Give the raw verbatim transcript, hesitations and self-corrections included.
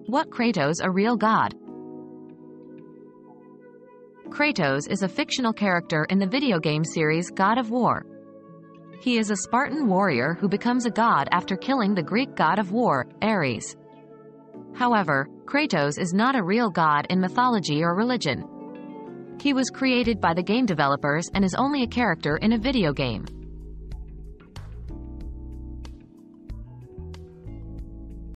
What Kratos a real god? Kratos is a fictional character in the video game series God of War. He is a Spartan warrior who becomes a god after killing the Greek god of war, Ares. However, Kratos is not a real god in mythology or religion. He was created by the game developers and is only a character in a video game.